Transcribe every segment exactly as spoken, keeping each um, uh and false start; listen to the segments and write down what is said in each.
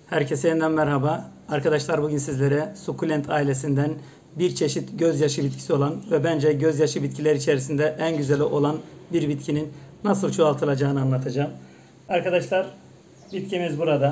Herkese yeniden merhaba. Arkadaşlar bugün sizlere sukulent ailesinden bir çeşit gözyaşı bitkisi olan ve bence gözyaşı bitkiler içerisinde en güzeli olan bir bitkinin nasıl çoğaltılacağını anlatacağım. Arkadaşlar bitkimiz burada.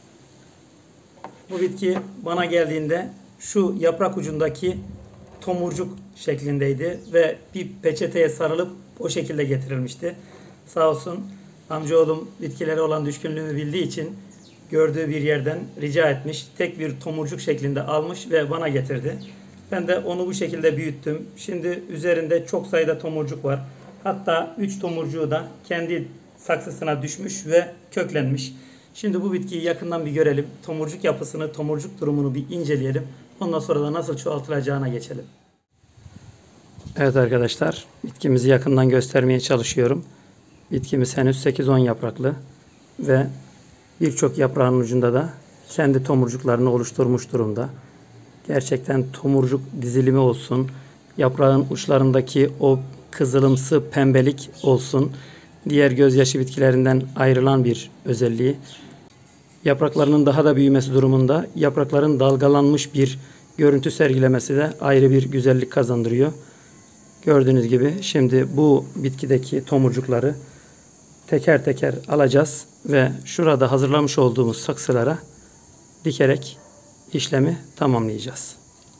Bu bitki bana geldiğinde şu yaprak ucundaki tomurcuk şeklindeydi ve bir peçeteye sarılıp o şekilde getirilmişti. Sağ olsun amcaoğlum bitkilere olan düşkünlüğümü bildiği için gördüğü bir yerden rica etmiş. Tek bir tomurcuk şeklinde almış ve bana getirdi. Ben de onu bu şekilde büyüttüm. Şimdi üzerinde çok sayıda tomurcuk var. Hatta üç tomurcuğu da kendi saksısına düşmüş ve köklenmiş. Şimdi bu bitkiyi yakından bir görelim. Tomurcuk yapısını, tomurcuk durumunu bir inceleyelim. Ondan sonra da nasıl çoğaltılacağına geçelim. Evet arkadaşlar, bitkimizi yakından göstermeye çalışıyorum. Bitkimiz henüz sekiz on yapraklı ve birçok yaprağın ucunda da kendi tomurcuklarını oluşturmuş durumda. Gerçekten tomurcuk dizilimi olsun, yaprağın uçlarındaki o kızılımsı pembelik olsun, diğer gözyaşı bitkilerinden ayrılan bir özelliği. Yapraklarının daha da büyümesi durumunda yaprakların dalgalanmış bir görüntü sergilemesi de ayrı bir güzellik kazandırıyor. Gördüğünüz gibi şimdi bu bitkideki tomurcukları teker teker alacağız ve şurada hazırlamış olduğumuz saksılara dikerek işlemi tamamlayacağız.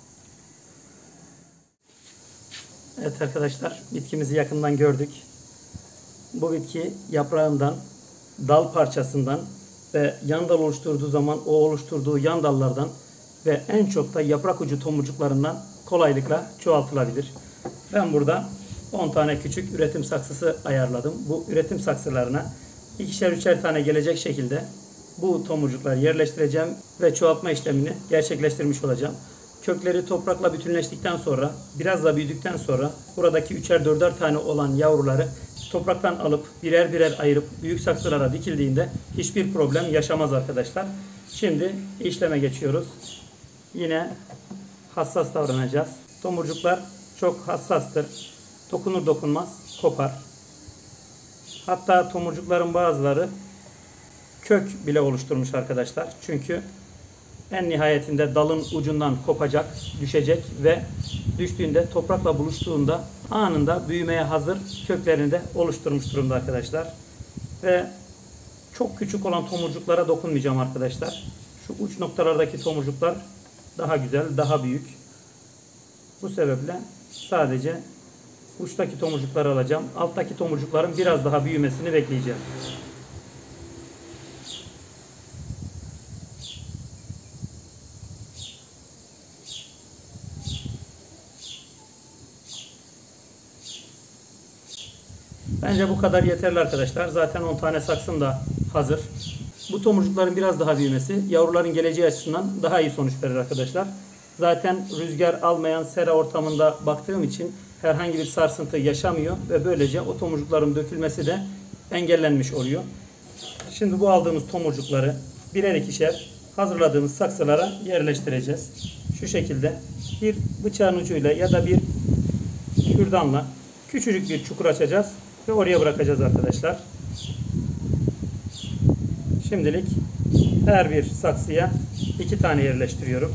Evet arkadaşlar, bitkimizi yakından gördük. Bu bitki yaprağından, dal parçasından ve yan dal oluşturduğu zaman o oluşturduğu yan dallardan ve en çok da yaprak ucu tomurcuklarından kolaylıkla çoğaltılabilir. Ben burada on tane küçük üretim saksısı ayarladım. Bu üretim saksılarına ikişer üçer tane gelecek şekilde bu tomurcukları yerleştireceğim ve çoğaltma işlemini gerçekleştirmiş olacağım. Kökleri toprakla bütünleştikten sonra, biraz da büyüdükten sonra buradaki üçer dörder tane olan yavruları topraktan alıp birer birer ayırıp büyük saksılara dikildiğinde hiçbir problem yaşamaz arkadaşlar. Şimdi işleme geçiyoruz. Yine hassas davranacağız. Tomurcuklar çok hassastır. Dokunur dokunmaz kopar. Hatta tomurcukların bazıları kök bile oluşturmuş arkadaşlar. Çünkü en nihayetinde dalın ucundan kopacak, düşecek ve düştüğünde toprakla buluştuğunda anında büyümeye hazır köklerini de oluşturmuş durumda arkadaşlar. Ve çok küçük olan tomurcuklara dokunmayacağım arkadaşlar. Şu uç noktalardaki tomurcuklar daha güzel, daha büyük. Bu sebeple sadece uçtaki tomurcukları alacağım. Alttaki tomurcukların biraz daha büyümesini bekleyeceğim. Bence bu kadar yeterli arkadaşlar. Zaten on tane saksım da hazır. Bu tomurcukların biraz daha büyümesi yavruların geleceği açısından daha iyi sonuç verir arkadaşlar. Zaten rüzgar almayan sera ortamında baktığım için herhangi bir sarsıntı yaşamıyor ve böylece o tomurcukların dökülmesi de engellenmiş oluyor. Şimdi bu aldığımız tomurcukları birer ikişer hazırladığımız saksılara yerleştireceğiz. Şu şekilde bir bıçağın ucuyla ya da bir kürdanla küçücük bir çukur açacağız ve oraya bırakacağız arkadaşlar. Şimdilik her bir saksıya iki tane yerleştiriyorum.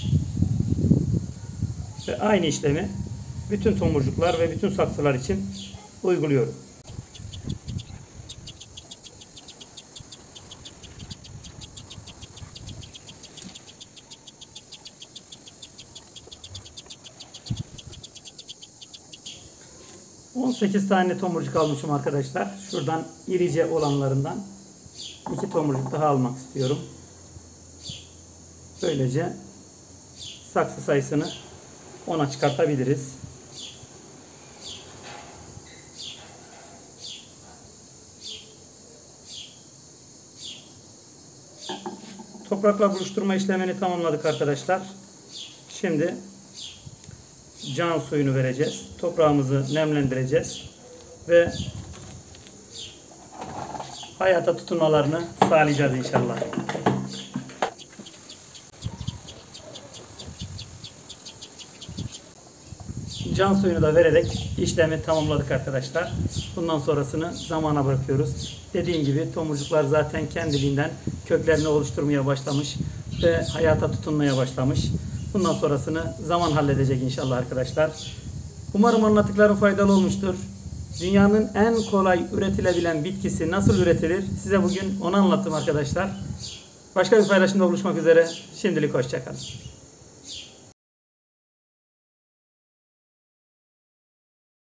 Ve aynı işlemi bütün tomurcuklar ve bütün saksılar için uyguluyorum. on sekiz tane tomurcuk almışım arkadaşlar. Şuradan irice olanlarından iki tomurcuk daha almak istiyorum. Böylece saksı sayısını ona çıkartabiliriz. Toprakla buluşturma işlemini tamamladık arkadaşlar. Şimdi can suyunu vereceğiz. Toprağımızı nemlendireceğiz ve hayata tutunmalarını sağlayacağız inşallah. Can suyunu da vererek işlemi tamamladık arkadaşlar. Bundan sonrasını zamana bırakıyoruz. Dediğim gibi tomurcuklar zaten kendiliğinden köklerini oluşturmaya başlamış ve hayata tutunmaya başlamış. Bundan sonrasını zaman halledecek inşallah arkadaşlar. Umarım anlattıklarım faydalı olmuştur. Dünyanın en kolay üretilebilen bitkisi nasıl üretilir? Size bugün onu anlattım arkadaşlar. Başka bir paylaşımda buluşmak üzere. Şimdilik hoşça kalın.